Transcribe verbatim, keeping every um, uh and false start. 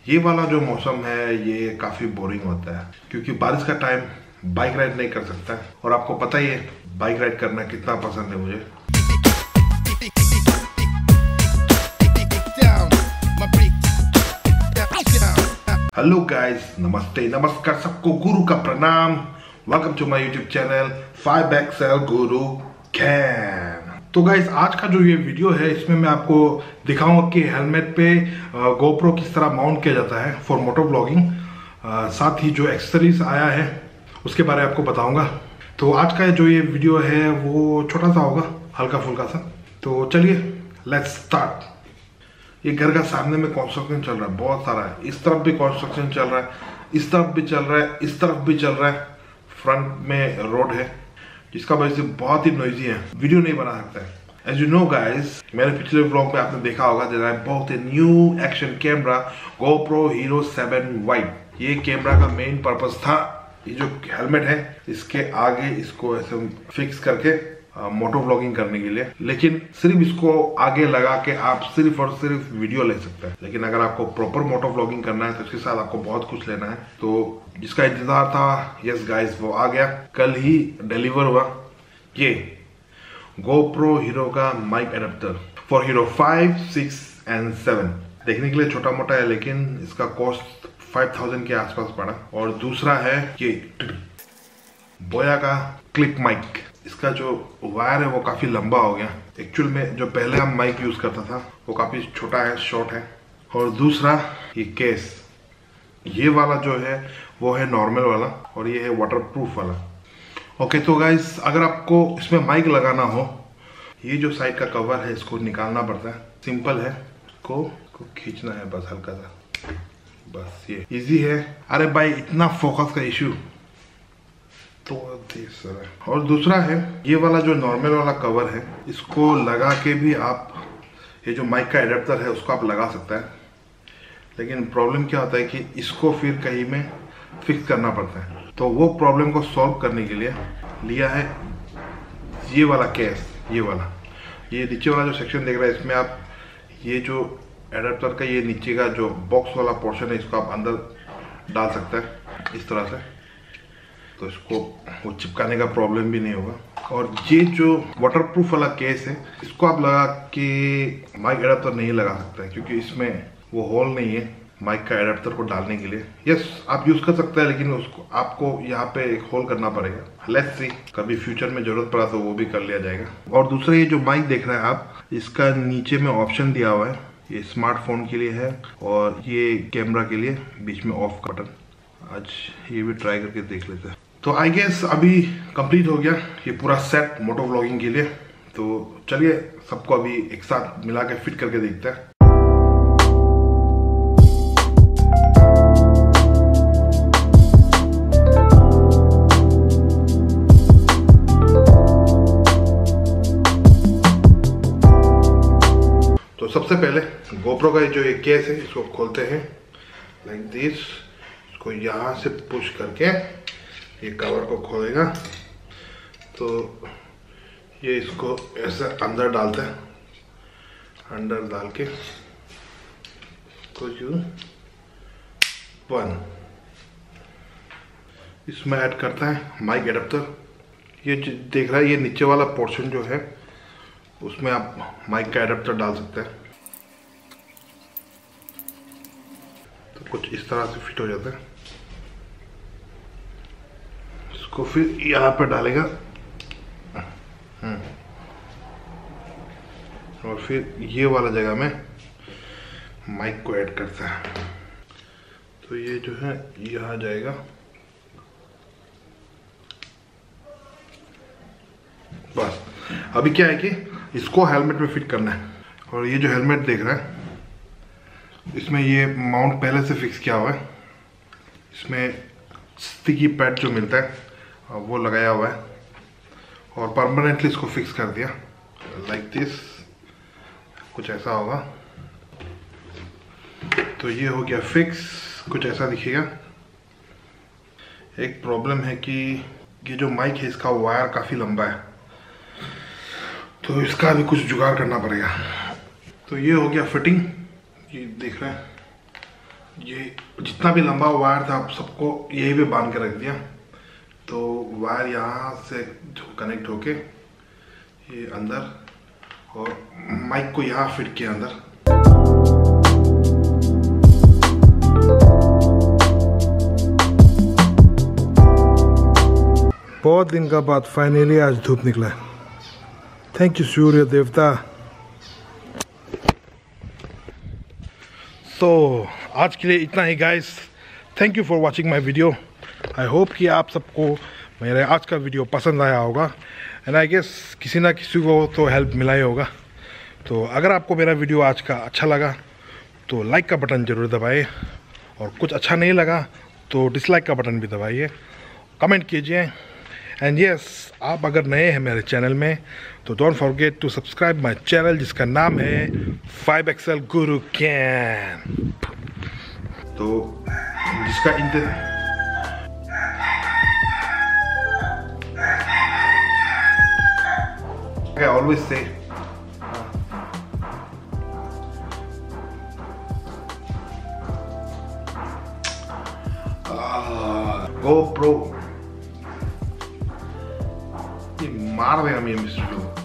ये वाला जो मौसम है ये काफ़ी बोरिंग होता है क्योंकि बारिश का टाइम बाइक राइड नहीं कर सकता है। और आपको पता ही है बाइक राइड करना कितना पसंद है मुझे। हेलो गाइस, नमस्ते नमस्कार, सबको गुरु का प्रणाम। Welcome to my YouTube channel five XL Guru Ken. तो गाइस, आज का जो ये वीडियो है इसमें मैं आपको दिखाऊंगा कि हेलमेट पे गोप्रो किस तरह माउंट किया जाता है फॉर मोटो ब्लॉगिंग। साथ ही जो एक्सेसरीज आया है उसके बारे में आपको बताऊंगा। तो आज का जो ये वीडियो है वो छोटा सा होगा, हल्का फुल्का सा। तो चलिए लेट्स स्टार्ट। ये घर का सामने में कंस्ट्रक्शन चल रहा है, बहुत सारा है। इस तरफ भी कंस्ट्रक्शन चल रहा है, इस तरफ भी चल रहा है, इस तरफ भी चल रहा है। फ्रंट में रोड है जिसका वजह से बहुत ही नॉइजी है, वीडियो नहीं बना सकता है। एज यू नो गाइस, मेरे पिछले व्लॉग में आपने देखा होगा that I bought a new action camera GoPro Hero seven wide. ये कैमरा का मेन पर्पस था ये जो हेलमेट है इसके आगे इसको ऐसे फिक्स करके मोटो ब्लॉगिंग करने के लिए। लेकिन सिर्फ इसको आगे लगा के आप सिर्फ और सिर्फ वीडियो ले सकते हैं। लेकिन अगर आपको प्रॉपर मोटो ब्लॉगिंग करना है तो इसके साथ आपको बहुत कुछ लेना है। तो जिसका इंतजार था, यस गाइस, वो आ गया, कल ही डिलीवर हुआ। ये GoPro हीरो का mic adapter for hero five, six and seven. देखने के लिए छोटा मोटा है लेकिन इसका कॉस्ट फाइव थाउजेंड के आसपास पड़ा। और दूसरा है ये बोया का क्लिप माइक। इसका जो वायर है वो काफी लंबा हो गया। एक्चुअल में जो पहले हम माइक यूज करता था वो काफी छोटा है, शॉर्ट है। और दूसरा ये केस, ये वाला जो है वो है नॉर्मल वाला और ये है वाटरप्रूफ वाला। ओके तो गाइस, अगर आपको इसमें माइक लगाना हो, ये जो साइड का कवर है इसको निकालना पड़ता है। सिंपल है, इसको को खींचना है बस हल्का सा, बस ये इजी है। अरे भाई, इतना फोकस का इश्यू तो सर। और दूसरा है ये वाला जो नॉर्मल वाला कवर है, इसको लगा के भी आप ये जो माइक का एडेप्टर है उसको आप लगा सकते हैं। लेकिन प्रॉब्लम क्या होता है कि इसको फिर कहीं में फिक्स करना पड़ता है। तो वो प्रॉब्लम को सॉल्व करने के लिए लिया है ये वाला केस। ये वाला ये नीचे वाला जो सेक्शन देख रहा है, इसमें आप ये जो एडेप्टर का ये नीचे का जो बॉक्स वाला पोर्शन है इसको आप अंदर डाल सकते हैं इस तरह से। तो इसको वो चिपकाने का प्रॉब्लम भी नहीं होगा। और ये जो वाटरप्रूफ वाला केस है इसको आप लगा के माइक एडेप्टर नहीं लगा सकते हैं क्योंकि इसमें वो होल नहीं है माइक का एडेप्टर को डालने के लिए। यस, आप यूज कर सकते हैं लेकिन उसको आपको यहाँ पे एक होल करना पड़ेगा। लेट्स सी, कभी फ्यूचर में जरूरत पड़ा तो वो भी कर लिया जाएगा। और दूसरा ये जो माइक देख रहे हैं आप, इसका नीचे में ऑप्शन दिया हुआ है। ये स्मार्टफोन के लिए है और ये कैमरा के लिए बीच में ऑफ बटन। आज ये भी ट्राई करके देख लेते हैं। तो आई गेस अभी कंप्लीट हो गया ये पूरा सेट मोटो व्लॉगिंग के लिए। तो चलिए सबको अभी एक साथ मिला के फिट करके देखते हैं। तो सबसे पहले GoPro का जो ये केस है इसको खोलते हैं लाइक दिस। इसको यहाँ से पुश करके ये कवर को खोलेगा तो ये इसको ऐसे अंदर डालते हैं। अंदर डाल के कुछ वन इसमें ऐड करता है माइक एडेप्टर। ये देख रहा है ये नीचे वाला पोर्शन जो है उसमें आप माइक का एडेप्टर डाल सकते हैं। तो कुछ इस तरह से फिट हो जाता है। इसको फिर यहाँ पे डालेगा और फिर ये वाला जगह में माइक को ऐड करता है। तो ये जो है यहाँ जाएगा, बस। अभी क्या है कि इसको हेलमेट में फिट करना है। और ये जो हेलमेट देख रहा है इसमें ये माउंट पहले से फिक्स किया हुआ है। इसमें स्टिकी पैड जो मिलता है वो लगाया हुआ है और परमानेंटली इसको फिक्स कर दिया लाइक दिस। कुछ ऐसा होगा। तो ये हो गया फिक्स, कुछ ऐसा दिखेगा। एक प्रॉब्लम है कि ये जो माइक है इसका वायर काफ़ी लंबा है तो इसका भी कुछ जुगाड़ करना पड़ेगा। तो ये हो गया फिटिंग, ये देख रहे हैं ये जितना भी लंबा वायर था सबको यही पे बांध के रख दिया। तो वायर यहाँ से जो कनेक्ट होके ये अंदर और माइक को यहाँ फिट किया अंदर। बहुत दिन का बाद फाइनली आज धूप निकला है। थैंक यू सूर्य देवता। तो आज के लिए इतना ही guys. Thank you for watching my video. I hope कि आप सबको मेरा आज का वीडियो पसंद आया होगा एंड आई गेस किसी ना किसी को तो हेल्प मिला ही होगा। तो अगर आपको मेरा वीडियो आज का अच्छा लगा तो लाइक का बटन ज़रूर दबाइए और कुछ अच्छा नहीं लगा तो डिसलाइक का बटन भी दबाइए, कमेंट कीजिए। एंड यस, आप अगर नए हैं मेरे चैनल में तो don't forget to subscribe my channel जिसका नाम है फाइव एक्सेल गुरु कैन। तो जिसका इंत I always say uh, GoPro ये मार देगा मैं मिस्टर